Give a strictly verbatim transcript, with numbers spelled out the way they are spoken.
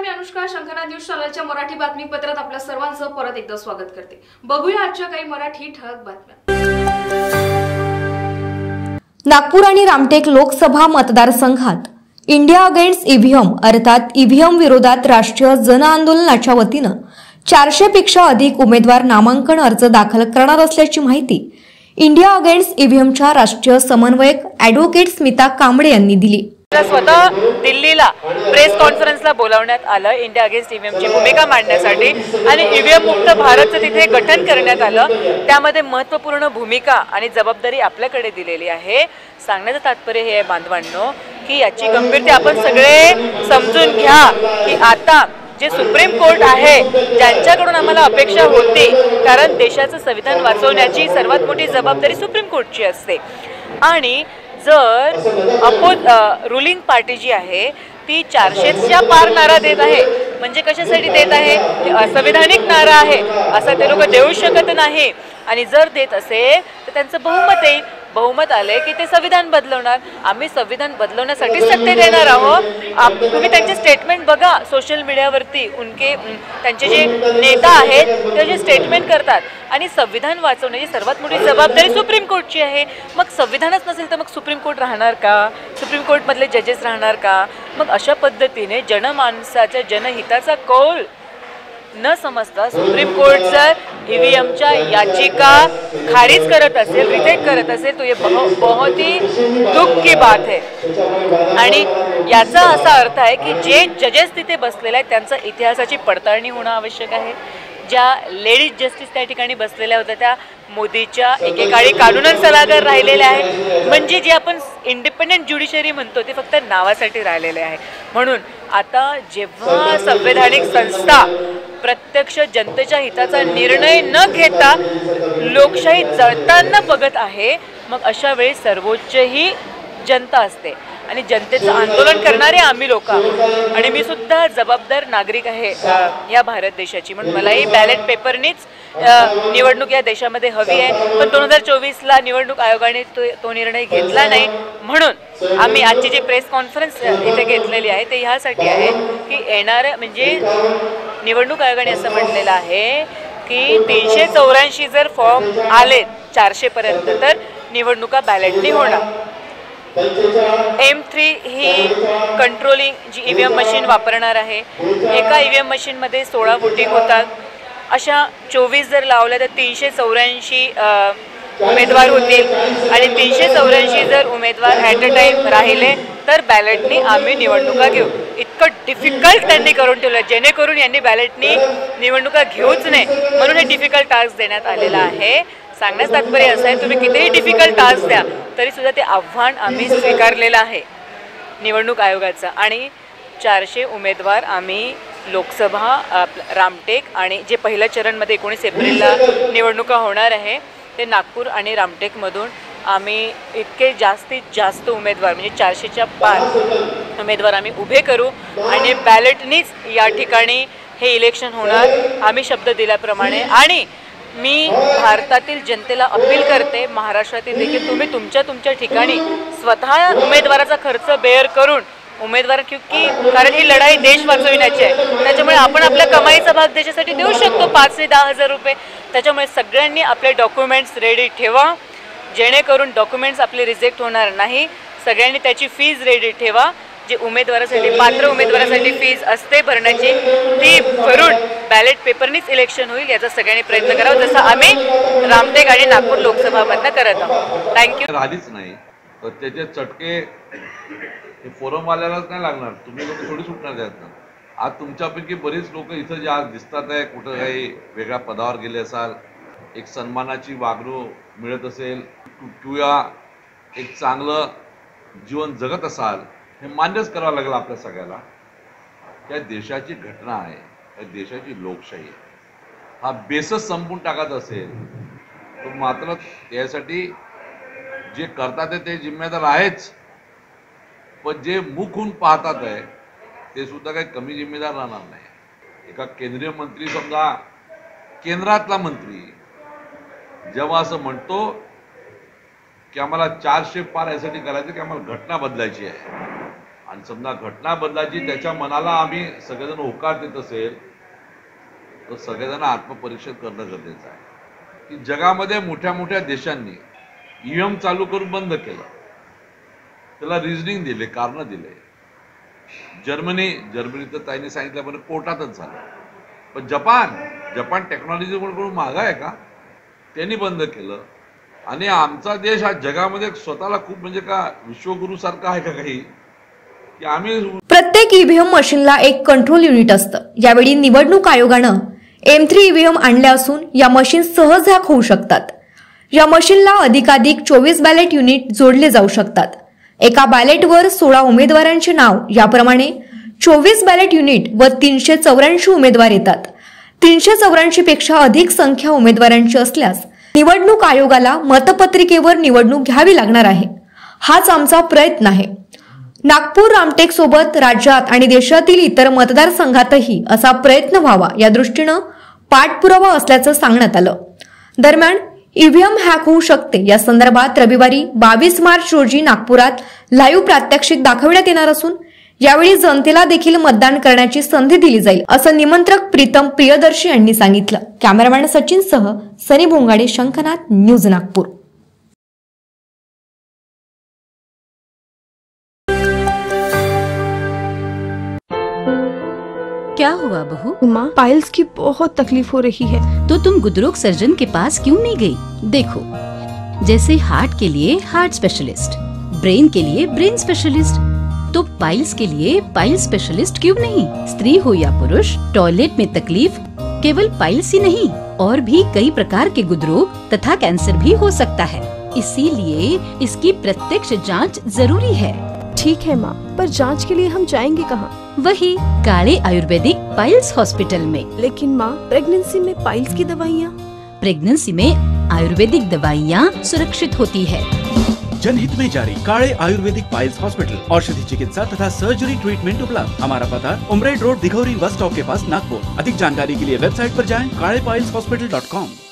मी अनुष्का. शंखनाद न्यूज चॅनलच्या मराठी बातमीपत्रात आपल्या सर्वांचं परत एकदा स्वागत करते. बघूया आजच्या काही मराठी ठळक बातम्या. नागपूर आणि रामटेक लोकसभा मतदारसंघात इंडिया अगेन्स्ट ईव्हीएम अर्थात ईव्हीएम विरोधात राष्ट्रीय जन आंदोलनाच्या वतीनं चारशे पेक्षा अधिक उमेदवार नामांकन अर्ज दाखल करणार असल्याची माहिती इंडिया अगेन्स्ट ईव्हीएमच्या राष्ट्रीय समन्वयक ॲडव्होकेट स्मिता कांबळे यांनी दिली. स्वतः दिल्लीला प्रेस कॉन्फरन्सला बोलावण्यात आलं इंडिया अगेन्स्ट ईव्हीएमची भूमिका मांडण्यासाठी आणि ईव्हीएम मुक्त भारतचं तिथे गठन करण्यात आलं. त्यामध्ये महत्त्वपूर्ण भूमिका आणि जबाबदारी आपल्याकडे दिलेली आहे. सांगण्याचं तात्पर्य हे आहे बांधवांनो की याची गंभीरता आपण सगळे समजून घ्या की आता जे सुप्रीम कोर्ट आहे ज्यांच्याकडून आम्हाला अपेक्षा होती, कारण देशाचं संविधान वाचवण्याची सर्वात मोठी जबाबदारी सुप्रीम कोर्टची असते आणि जर अपोज रुलिंग पार्टी जी आहे ती चारशेच्या पार नारा देत आहे म्हणजे कशासाठी देत आहे? असंविधानिक नारा आहे असं ते लोक देऊ शकत नाही आणि जर देत असेल तर त्यांचं बहुमत येईल. बहुमत आले की ते संविधान बदलवणार. आम्ही संविधान बदलवण्यासाठी सत्तेत येणार आहोत. तुम्ही त्यांचे स्टेटमेंट बघा सोशल मीडियावरती. उनके त्यांचे जे नेता आहेत ते जे स्टेटमेंट करतात आणि संविधान वाचवण्याची सर्वात मोठी जबाबदारी सुप्रीम कोर्टची आहे. मग संविधानच नसेल तर मग सुप्रीम कोर्ट राहणार का? सुप्रीम कोर्टमधले जजेस राहणार का? मग अशा पद्धतीने जनमानसाच्या जनहिताचा कौल न समजता सुप्रीम कोर्ट जर ईव्हीएमच्या याचिका खारिज करत असेल, रिजेक्ट करत असेल तो ये बहुत ही दुःख की बात है. आणि याचा असा अर्थ आहे की जे जजेस तिथे बसलेले आहेत त्यांचा इतिहासाची पडताळणी होणं आवश्यक आहे. ज्या लेडीज जस्टिस त्या ठिकाणी बसलेल्या होत्या त्या मोदीच्या एकेकाळी कानून सल्लागार राहिलेल्या आहेत. म्हणजे जे आपण इंडिपेंडेंट ज्युडिशरी म्हणतो ते फक्त नावासाठी राहिलेले आहे. म्हणून आता जेव्हा संवैधानिक संस्था प्रत्यक्ष जनतेच्या हिताचा निर्णय न घेता लोकशाही जळताना बघत आहे, मग अशा वेळी सर्वोच्च ही जनता असते आणि जनतेचं आंदोलन करणारे आम्ही लोक आणि मी सुद्धा जबाबदार नागरिक आहे या भारत देशाची. म्हणून मलाही बॅलेट पेपरनीच निवडणूक या देशामध्ये हवी आहे. पण दोन हजार चोवीसला निवडणूक आयोगाने तो तो निर्णय घेतला नाही. म्हणून आम्ही आजची जी प्रेस कॉन्फरन्स इथे घेतलेली आहे ते ह्यासाठी आहे की येणाऱ्या म्हणजे निवडणूक आयोगाने असं म्हटलेलं आहे की तीनशे चौऱ्याऐंशी जर फॉर्म आले चारशेपर्यंत तर निवडणुका बॅलेटनी होणार. एम थ्री ही कंट्रोलिंग जी ईव्हीएम मशीन वापरणार आहे. एका ईव्हीएम मशीनमध्ये सोळा वोटिंग होतात. अशा चोवीस जर लावल्या तर तीनशे चौऱ्याऐंशी उमेदवार होतील आणि तीनशे चौऱ्याऐंशी जर उमेदवार ॲट अ टाईम राहिले तर बॅलेटनी आम्ही निवडणुका घेऊ. इतकं डिफिकल्ट त्यांनी करून ठेवलं जेणेकरून यांनी बॅलेटनी निवडणुका घेऊच नाही म्हणून हे डिफिकल्ट टास्क देण्यात आलेला आहे. सांगण्याचं तात्पर्य असं आहे तुम्ही कितीही डिफिकल्ट टास्क द्या तरीसुद्धा ते आव्हान आम्ही स्वीकारलेलं आहे निवडणूक आयोगाचं. आणि चारशे उमेदवार आम्ही लोकसभा रामटेक आणि जे पहिल्या चरणमध्ये एकोणीस एप्रिलला निवडणुका होणार आहे ते नागपूर आणि रामटेकमधून आम्ही इतके जास्तीत जास्त उमेदवार म्हणजे चारशेच्या पार उमेदवार आम्ही उभे करू आणि बॅलेटनीच या ठिकाणी हे इलेक्शन होणार आम्ही शब्द दिल्याप्रमाणे. आणि मी भारतातील जनतेला अपील करते महाराष्ट्रातील देखील तुम्ही तुमच्या तुमच्या ठिकाणी स्वतः उमेदवाराचा खर्च बेअर करून उमेदवार क्योंकि कारण ही लढाई देश वाचविण्याची आहे त्याच्यामुळे आपण आपल्या कमाईचा भाग देशासाठी देऊ शकतो पाच ते दहा हजार रुपये. त्याच्यामुळे सगळ्यांनी आपले डॉक्युमेंट्स रेडी ठेवा जेणेकरून डॉक्युमेंट्स आपले रिजेक्ट होणार नाही. सगळ्यांनी त्याची फीज रेडी ठेवा. जे उमेदवारासाठी पात्र उमेदवारासाठी फीज असते भरण्याची ती भरून बॅलेट पेपरनीच इलेक्शन होईल याचा सगळ्यांनी प्रयत्न करावा जसं आम्ही रामटेक आणि नागपूर लोकसभामधनं करत आहोत. थँक्यू. राहिलीच नाही तर त्याचे चटके फोरमवाल्यालाच नाही लागणार. तुम्ही लोक थोडी सुटणार त्यातनं. आज तुमच्यापैकी बरीच लोक इथं जे आज दिसतात आहे कुठं काही वेगळ्या पदावर गेले असाल, एक सन्मानाची वागणूक मिळत असेल किंवा एक चांगलं जीवन जगत असाल हे मान्यच करावं लागेल आपल्या सगळ्याला. या देशाची घटना आहे, या देशाची लोकशाही आहे. हा बेसच संपून टाकत असेल तर मात्र यासाठी जे करतात ते जिम्मेदार आहेच, पण जे मुख होऊन पाहतात आहे ते सुद्धा काही कमी जिम्मेदार राहणार नाही. एका केंद्रीय मंत्री समजा केंद्रातला मंत्री जेव्हा असं म्हणतो की आम्हाला चारशे पार यासाठी करायचं की आम्हाला घटना बदलायची आहे आणि समजा घटना बदलाची त्याच्या मनाला आम्ही सगळेजण होकार देत असेल तर सगळेजण आत्मपरीक्षण करणं गरजेचं आहे की जगामध्ये मोठ्या मोठ्या देशांनी ईव्हीएम चालू करून बंद केलं, त्याला रिझनिंग दिले, कारण दिले. जर्मनी जर्मनी तर ताईने सांगितल्याप्रमाणे कोर्टातच झालं. पण जपान जपान टेक्नॉलॉजी कडून मागं आहे का, त्यांनी बंद केलं. आणि आमचा देश हा जगामध्ये स्वतःला खूप म्हणजे का विश्वगुरु सारखा आहे का काही, की आम्ही प्रत्येक ईव्हीएम मशीनला एक कंट्रोल युनिट असतं. यावेळी निवडणूक आयोगानं एम थ्री ईव्हीएम आणल्या असून या मशीन सहज हॅक होऊ शकतात. या मशीनला अधिकाधिक चोवीस बॅलेट युनिट जोडले जाऊ शकतात. एका बॅलेटवर सोळा उमेदवारांचे नाव, याप्रमाणे चोवीस बॅलेट युनिट व तीनशे चौऱ्याऐंशी उमेदवार येतात. तीनशे चौऱ्याऐंशी पेक्षा अधिक संख्या उमेदवारांची असल्यास निवडणूक आयोगाला मतपत्रिकेवर निवडणूक घ्यावी लागणार आहे. हाच आमचा प्रयत्न आहे. नागपूर रामटेक सोबत राज्यात आणि देशातील इतर मतदारसंघातही असा प्रयत्न व्हावा या दृष्टीनं पाठपुरावा असल्याचं सांगण्यात आलं. दरम्यान ईव्हीएम हॅक होऊ शकते या संदर्भात रविवारी बावीस मार्च रोजी नागपुरात लाईव्ह प्रात्यक्षिक दाखवण्यात येणार असून यावेळी जनतेला देखील मतदान करण्याची संधी दिली जाईल असं निमंत्रक प्रीतम प्रियदर्शी यांनी सांगितलं. कॅमेरामॅन सचिन सह सनी भोंगाडे, शंखनाथ, न्यूज नागपूर. क्या हुआ बहू? माँ, पाइल्स की बहुत तकलीफ हो रही है. तो तुम गुदरोग सर्जन के पास क्यों नहीं गई? देखो, जैसे हार्ट के लिए हार्ट स्पेशलिस्ट, ब्रेन के लिए ब्रेन स्पेशलिस्ट, तो पाइल्स के लिए पाइल्स स्पेशलिस्ट क्यों नहीं? स्त्री हो या पुरुष, टॉयलेट में तकलीफ केवल पाइल्स ही नहीं और भी कई प्रकार के गुदरोग तथा कैंसर भी हो सकता है. इसीलिए इसकी प्रत्यक्ष जांच जरूरी है. ठीक है माँ, पर जांच के लिए हम जाएंगे कहाँ? वही काले आयुर्वेदिक पाइल्स हॉस्पिटल में. लेकिन माँ, प्रेगनेंसी में पाइल्स की दवाइयाँ? प्रेगनेंसी में आयुर्वेदिक दवाइयाँ सुरक्षित होती है. जनहित में जारी. काले आयुर्वेदिक पाइल्स हॉस्पिटल, औषधि चिकित्सा तथा सर्जरी ट्रीटमेंट उपलब्ध. हमारा पता Umred road, Dighori bus stop के पास, नागपुर. अधिक जानकारी के लिए वेबसाइट पर जाएं काले पाइल्स हॉस्पिटल डॉट कॉम.